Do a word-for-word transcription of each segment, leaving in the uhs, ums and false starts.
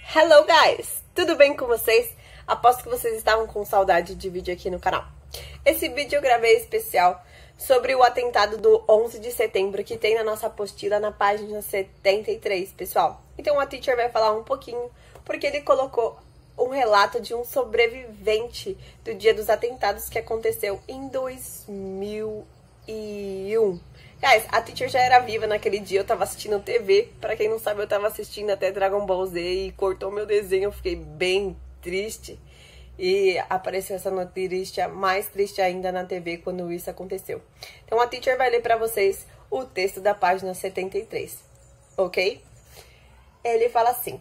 Hello guys! Tudo bem com vocês? Aposto que vocês estavam com saudade de vídeo aqui no canal. Esse vídeo eu gravei especial sobre o atentado do onze de setembro que tem na nossa apostila na página setenta e três, pessoal. Então a teacher vai falar um pouquinho, porque ele colocou um relato de um sobrevivente do dia dos atentados que aconteceu em dois mil e um. Guys, a teacher já era viva naquele dia, eu tava assistindo T V. Pra quem não sabe, eu tava assistindo até Dragon Ball Z e cortou meu desenho, eu fiquei bem triste. E apareceu essa notícia mais triste ainda na T V quando isso aconteceu. Então a teacher vai ler pra vocês o texto da página setenta e três, ok? Ele fala assim: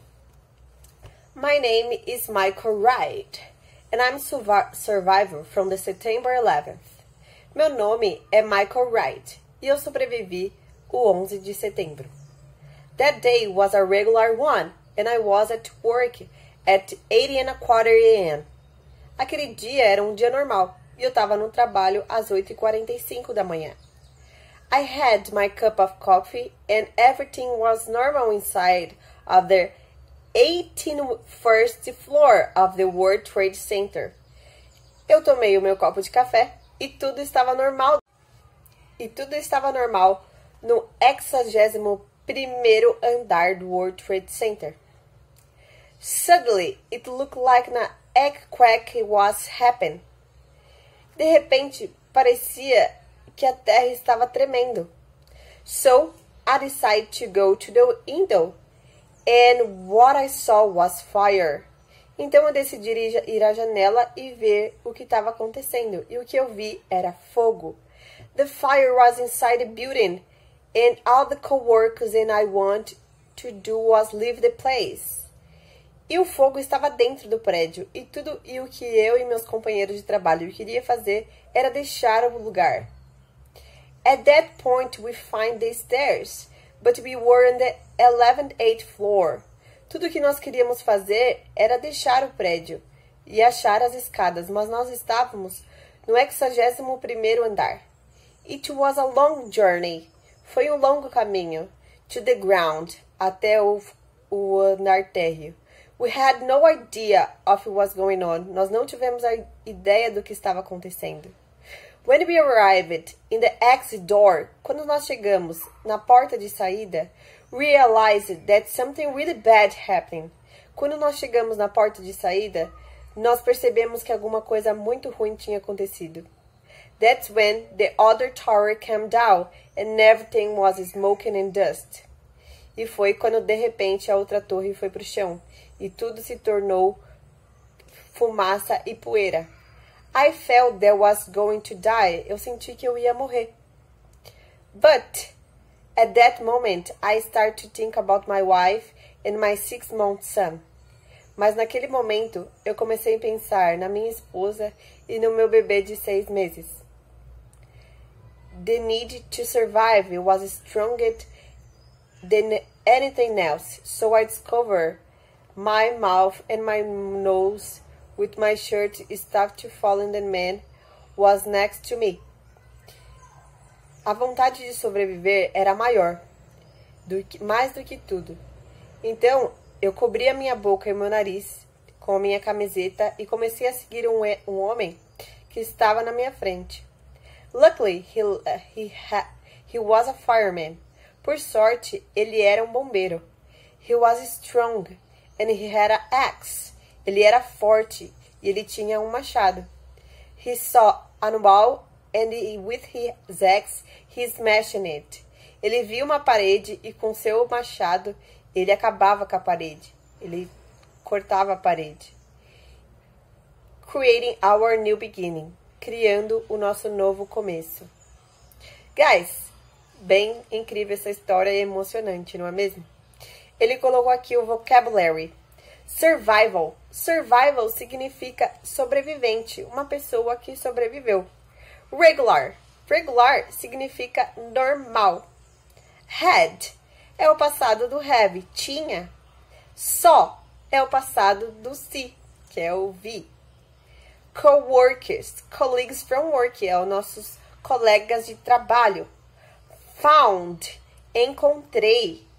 My name is Michael Wright, and I'm a survivor from the September eleventh. Meu nome é Michael Wright, e eu sobrevivi o onze de setembro. That day was a regular one, and I was at work at eight and a quarter a m Aquele dia era um dia normal, e eu estava no trabalho às oito e quarenta e cinco da manhã. I had my cup of coffee, and everything was normal inside of the eighty-first floor of the World Trade Center. Eu tomei o meu copo de café, e tudo estava normal. E tudo estava normal no sexagésimo primeiro andar do World Trade Center. Suddenly, it looked like an earthquake was happening. De repente, parecia que a terra estava tremendo. So, I decided to go to the window, and what I saw was fire. Então, eu decidi ir à janela e ver o que estava acontecendo. E o que eu vi era fogo. The fire was inside the building, and all the co-workers and I want to do was leave the place. E o fogo estava dentro do prédio, e tudo e o que eu e meus companheiros de trabalho queria fazer era deixar o lugar. At that point we find the stairs, but we were on the eleventh floor. Tudo que nós queríamos fazer era deixar o prédio e achar as escadas, mas nós estávamos no sexagésimo primeiro andar. It was a long journey. Foi um longo caminho. To the ground. Até o, o andar térreo. We had no idea of what was going on. Nós não tivemos a ideia do que estava acontecendo. When we arrived in the exit door, quando nós chegamos na porta de saída, realized that something really bad happened. Quando nós chegamos na porta de saída, nós percebemos que alguma coisa muito ruim tinha acontecido. That's when the other tower came down and everything was smoking and dust. E foi quando de repente a outra torre foi para o chão e tudo se tornou fumaça e poeira. I felt that I was going to die. Eu senti que eu ia morrer. But at that moment I started to think about my wife and my six-month son. Mas naquele momento eu comecei a pensar na minha esposa e no meu bebê de seis meses. The need to survive was stronger than anything else, so I discovered my mouth and my nose with my shirt stuck to fallen the man was next to me. A vontade de sobreviver era maior, do que, mais do que tudo. Então, eu cobri a minha boca e meu nariz com a minha camiseta e comecei a seguir um, um homem que estava na minha frente. Luckily, he, uh, he, ha, he was a fireman. Por sorte, ele era um bombeiro. He was strong, and he had an axe. Ele era forte, e ele tinha um machado. He saw a wall, and he, with his axe, he smashed it. Ele viu uma parede, e com seu machado, ele acabava com a parede. Ele cortava a parede. Creating our new beginning. Criando o nosso novo começo. Guys, bem incrível essa história e emocionante, não é mesmo? Ele colocou aqui o vocabulary. Survival. Survival significa sobrevivente, uma pessoa que sobreviveu. Regular. Regular significa normal. Had é o passado do have, tinha. Só é o passado do see, que é o vi. Coworkers, colleagues from work, é os nossos colegas de trabalho. Found, encontrei.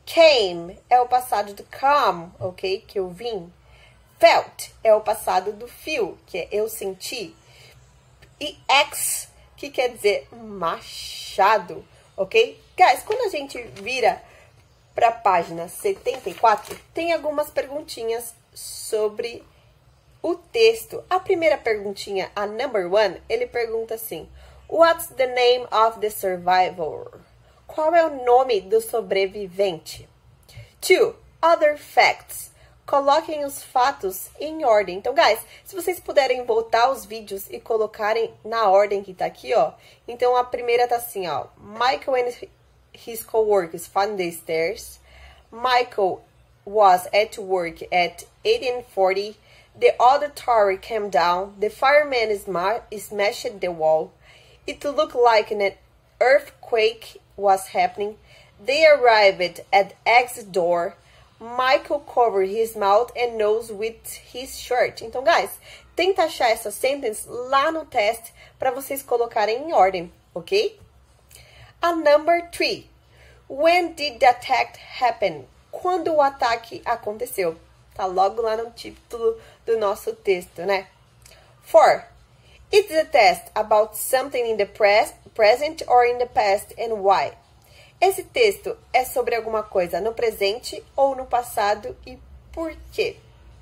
Came é o passado do come, ok? Que eu vim. Felt é o passado do feel, que é eu senti. E axe, que quer dizer machado, ok? Guys, quando a gente vira para a página setenta e quatro, tem algumas perguntinhas sobre o texto. A primeira perguntinha, a number one, ele pergunta assim: What's the name of the survivor? Qual é o nome do sobrevivente? Two, other facts. Coloquem os fatos em ordem. Então, guys, se vocês puderem voltar os vídeos e colocarem na ordem que tá aqui, ó. Então, a primeira tá assim, ó. Michael and his coworkers found the stairs. Michael was at work at eighteen forty. The other tower came down. The fireman sma smashed the wall. It looked like an earthquake was happening. They arrived at X's door. Michael covered his mouth and nose with his shirt. Então, guys, tenta achar essa sentence lá no teste para vocês colocarem em ordem, ok? A number three. When did the attack happen? Quando o ataque aconteceu? Tá logo lá no título do nosso texto, né? Four. It's a test about something in the pres present or in the past and why. Esse texto é sobre alguma coisa no presente ou no passado e por quê?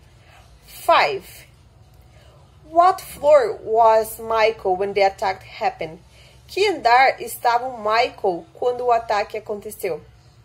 Five. What floor was Michael when the attack happened? Que andar estava o Michael quando o ataque aconteceu?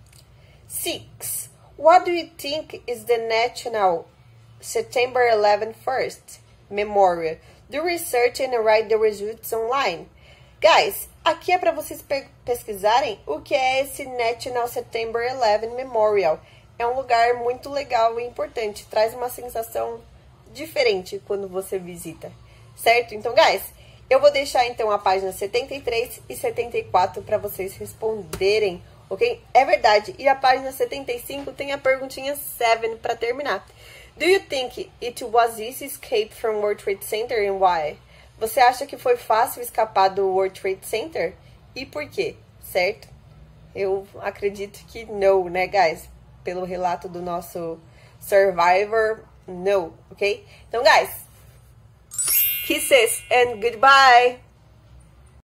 Six. What do you think is the National September eleventh First Memorial? Do research and write the results online. Guys, aqui é para vocês pe pesquisarem o que é esse National September eleventh Memorial. É um lugar muito legal e importante. Traz uma sensação diferente quando você visita. Certo? Então, guys, eu vou deixar então a página setenta e três e setenta e quatro para vocês responderem, ok? É verdade. E a página setenta e cinco tem a perguntinha sete para terminar. Do you think it was easy to escape from World Trade Center and why? Você acha que foi fácil escapar do World Trade Center? E por quê? Certo? Eu acredito que não, né, guys? Pelo relato do nosso Survivor, não, ok? Então, guys, kisses and goodbye!